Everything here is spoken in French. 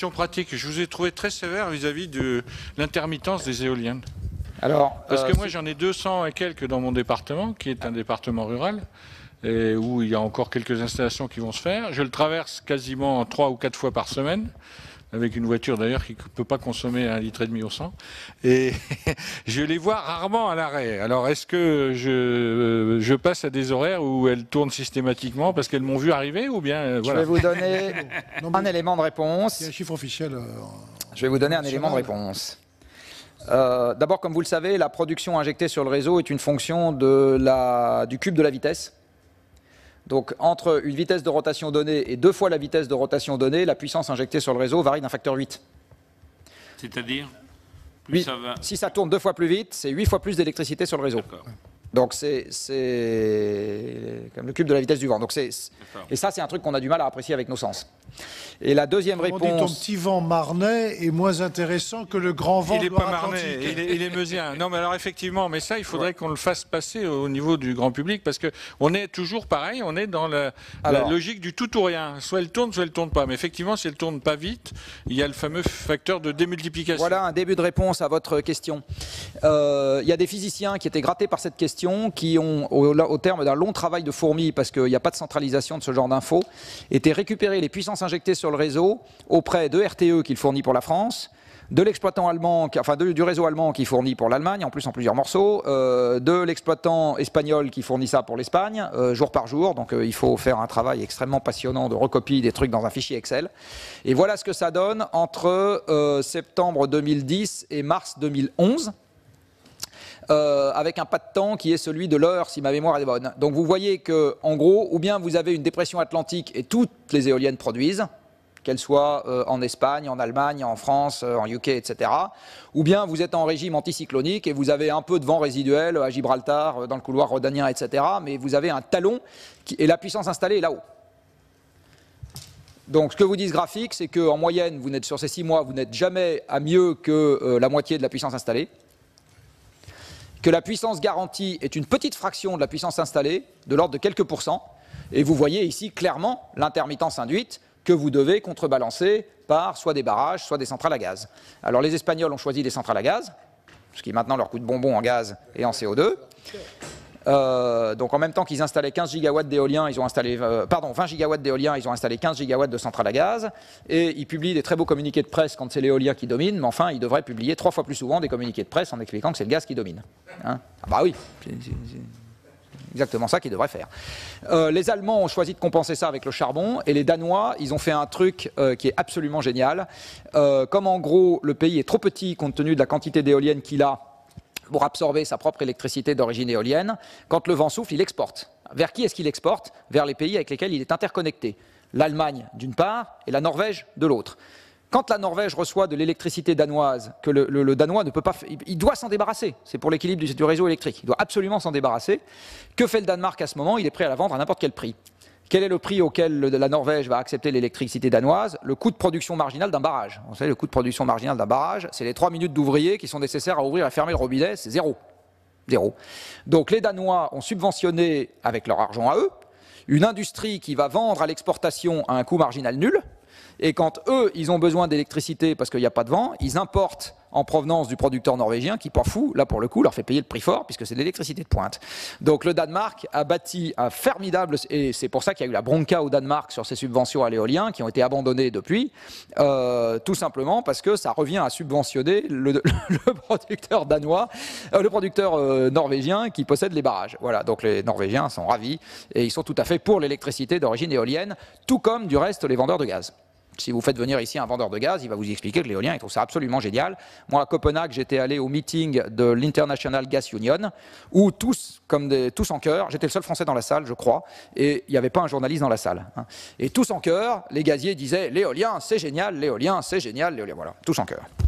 question pratique. Je vous ai trouvé très sévère vis-à-vis de l'intermittence des éoliennes. Alors, Parce que moi, j'en ai 200 et quelques dans mon département, qui est un département rural, et où il y a encore quelques installations qui vont se faire. Je le traverse quasiment 3 ou 4 fois par semaine, avec une voiture d'ailleurs qui ne peut pas consommer 1,5 litre au 100. Et je les vois rarement à l'arrêt. Alors est-ce que je passe à des horaires où elles tournent systématiquement parce qu'elles m'ont vu arriver ou bien voilà. Je vais vous donner un élément de réponse. Il y a un chiffre officiel. Je vais vous donner un élément de réponse. D'abord, comme vous le savez, la production injectée sur le réseau est une fonction du cube de la vitesse. Donc, entre une vitesse de rotation donnée et 2 fois la vitesse de rotation donnée, la puissance injectée sur le réseau varie d'un facteur 8. C'est-à-dire si ça tourne 2 fois plus vite, c'est 8 fois plus d'électricité sur le réseau. Donc, c'est comme le cube de la vitesse du vent. Donc, et ça, c'est un truc qu'on a du mal à apprécier avec nos sens. Et la deuxième réponse... Ton petit vent marnais est moins intéressant que le grand vent Il n'est pas marnais, il est meusien. Non, mais alors effectivement, mais ça, il faudrait qu'on le fasse passer au niveau du grand public, parce qu'on est toujours pareil, on est dans la logique du tout ou rien. Soit elle tourne pas. Mais effectivement, si elle tourne pas vite, il y a le fameux facteur de démultiplication. Voilà un début de réponse à votre question. Il y a des physiciens qui étaient grattés par cette question, qui ont, au terme d'un long travail de fourmi, parce qu'il n'y a pas de centralisation de ce genre d'infos, été récupérer les puissances injectées sur le réseau auprès de RTE qui le fournit pour la France, de l'exploitant allemand, du réseau allemand qui fournit pour l'Allemagne, en plus en plusieurs morceaux, de l'exploitant espagnol qui fournit ça pour l'Espagne, jour par jour. Donc il faut faire un travail extrêmement passionnant de recopie des trucs dans un fichier Excel. Et voilà ce que ça donne entre septembre 2010 et mars 2011. Avec un pas de temps qui est celui de l'heure, si ma mémoire est bonne. Donc vous voyez que, en gros, ou bien vous avez une dépression atlantique et toutes les éoliennes produisent, qu'elles soient en Espagne, en Allemagne, en France, en UK, etc. Ou bien vous êtes en régime anticyclonique et vous avez un peu de vent résiduel à Gibraltar, dans le couloir rhodanien, etc. Mais vous avez un talon et la puissance installée est là-haut. Donc ce que vous dit ce graphique, c'est qu'en moyenne, vous n'êtes sur ces 6 mois, vous n'êtes jamais à mieux que la moitié de la puissance installée. Que la puissance garantie est une petite fraction de la puissance installée, de l'ordre de quelques pourcents. Et vous voyez ici clairement l'intermittence induite que vous devez contrebalancer par soit des barrages, soit des centrales à gaz. Alors les Espagnols ont choisi des centrales à gaz, ce qui maintenant leur coûte bonbon en gaz et en CO2. Donc en même temps qu'ils installaient 15 gigawatts d'éolien, ils ont installé 20 gigawatts d'éolien, ils ont installé 15 gigawatts de centrales à gaz, et ils publient des très beaux communiqués de presse quand c'est l'éolien qui domine, mais enfin ils devraient publier 3 fois plus souvent des communiqués de presse en expliquant que c'est le gaz qui domine. Hein, ah bah oui, c'est exactement ça qu'ils devraient faire. Les Allemands ont choisi de compenser ça avec le charbon, et les Danois, ils ont fait un truc qui est absolument génial. Comme en gros le pays est trop petit compte tenu de la quantité d'éoliennes qu'il a, pour absorber sa propre électricité d'origine éolienne, quand le vent souffle, il exporte. Vers qui est-ce qu'il exporte? Vers les pays avec lesquels il est interconnecté. L'Allemagne d'une part et la Norvège de l'autre. Quand la Norvège reçoit de l'électricité danoise, que le Danois ne peut pas... Il doit s'en débarrasser, c'est pour l'équilibre du réseau électrique. Il doit absolument s'en débarrasser. Que fait le Danemark à ce moment? Il est prêt à la vendre à n'importe quel prix. Quel est le prix auquel la Norvège va accepter l'électricité danoise? Le coût de production marginal d'un barrage. Vous savez, le coût de production marginal d'un barrage, c'est les 3 minutes d'ouvrier qui sont nécessaires à ouvrir et fermer le robinet, c'est 0. 0. Donc les Danois ont subventionné, avec leur argent à eux, une industrie qui va vendre à l'exportation à un coût marginal nul. Et quand eux, ils ont besoin d'électricité parce qu'il n'y a pas de vent, ils importent en provenance du producteur norvégien qui, pas fou, là pour le coup, leur fait payer le prix fort puisque c'est de l'électricité de pointe. Donc le Danemark a bâti un formidable, et c'est pour ça qu'il y a eu la bronca au Danemark sur ces subventions à l'éolien qui ont été abandonnées depuis, tout simplement parce que ça revient à subventionner le producteur danois, le producteur norvégien qui possède les barrages. Voilà, donc les Norvégiens sont ravis et ils sont tout à fait pour l'électricité d'origine éolienne, tout comme du reste les vendeurs de gaz. Si vous faites venir ici un vendeur de gaz, il va vous expliquer que l'éolien, il trouve ça absolument génial. Moi, à Copenhague, j'étais allé au meeting de l'International Gas Union, où tous en chœur, j'étais le seul Français dans la salle, je crois, et il n'y avait pas un journaliste dans la salle. Hein. Et tous en chœur, les gaziers disaient « l'éolien, c'est génial, l'éolien, c'est génial, l'éolien », voilà, tous en chœur.